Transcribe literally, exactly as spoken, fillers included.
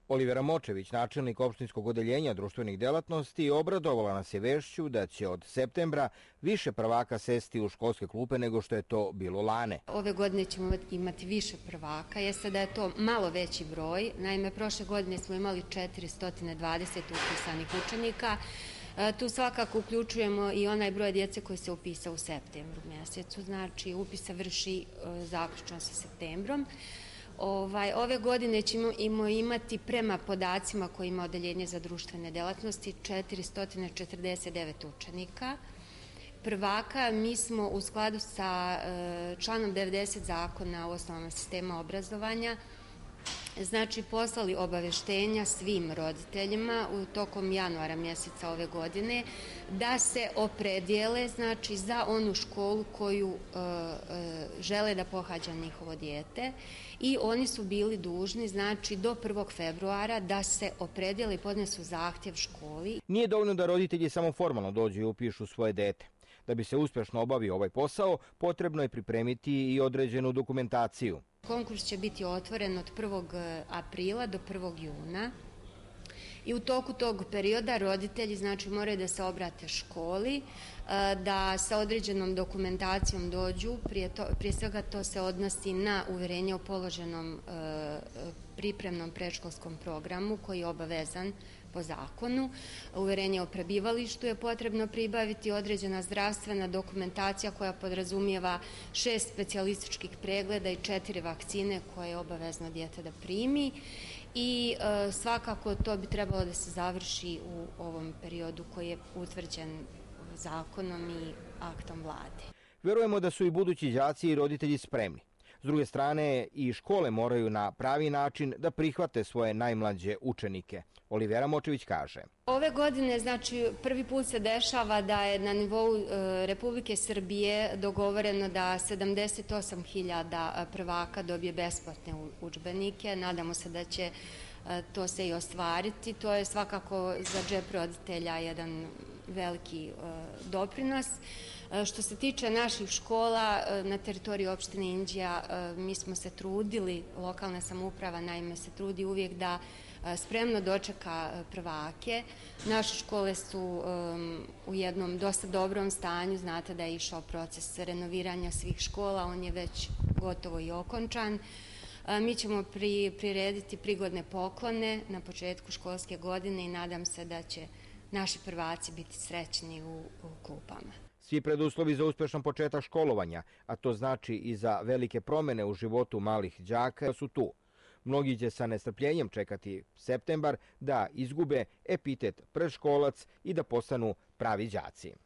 Olivera Močević, načelnik opštinskog odeljenja društvenih delatnosti, obradovala nas je vešću da će od septembra više prvaka sesti u školske klupe nego što je to bilo lane. Ove godine ćemo imati više prvaka, jeste da je to malo veći broj. Naime, prošle godine smo imali četiristo dvadeset upisanih učenika. Tu svakako uključujemo i onaj broj djece koji se upisa u septembru mjesecu, znači upis se vrši zaključno sa septembrom. Ovaj, ove godine ćemo imati prema podacima koje ima Odeljenje za društvene delatnosti četiristo četrdeset devet učenika. Prvaka mi smo u skladu sa članom devedeset zakona o osnovama sistema obrazovanja znači poslali obaveštenja svim roditeljima u tokom januara mjeseca ove godine da se opredijele znači za onu školu koju e, e, žele da pohađa njihovo dijete i oni su bili dužni znači do prvog februara da se opredijele i podnesu zahtjev školi. Nije dovoljno da roditelji samo formalno dođu i upišu svoje dete. Da bi se uspješno obavio ovaj posao, potrebno je pripremiti i određenu dokumentaciju. Konkurs će biti otvoren od prvog aprila do prvog juna i u toku tog perioda roditelji znači moraju da se obrate školi, da sa određenom dokumentacijom dođu, prije, to, prije svega to se odnosi na uverenje o položenom pripremnom predškolskom programu koji je obavezan po zakonu. Uverenje o prebivalištu je potrebno pribaviti, određena zdravstvena dokumentacija koja podrazumijeva šest specijalističkih pregleda i četiri vakcine koje je obavezno dijete da primi i e, svakako to bi trebalo da se završi u ovom periodu koji je utvrđen zakonom i aktom vlade. Verujemo da su i budući đaci i roditelji spremni. S druge strane, i škole moraju na pravi način da prihvate svoje najmlađe učenike. Olivera Močević kaže. Ove godine, znači, prvi put se dešava da je na nivou e, Republike Srbije dogovoreno da sedamdeset osam hiljada prvaka dobije besplatne udžbenike. Nadamo se da će e, to se i ostvariti. To je svakako za džep roditelja jedan veliki e, doprinos. Što se tiče naših škola na teritoriji opštine Inđija, mi smo se trudili, lokalna samouprava naime se trudi uvijek da spremno dočeka prvake. Naše škole su u jednom dosta dobrom stanju, znate da je išao proces renoviranja svih škola, on je već gotovo i okončan. Mi ćemo prirediti prigodne poklone na početku školske godine i nadam se da će naši prvaci biti srećni u, u klupama. Svi preduslovi za uspješan početak školovanja, a to znači i za velike promjene u životu malih đaka, su tu. Mnogi će sa nestrpljenjem čekati septembar da izgube epitet predškolac i da postanu pravi đaci.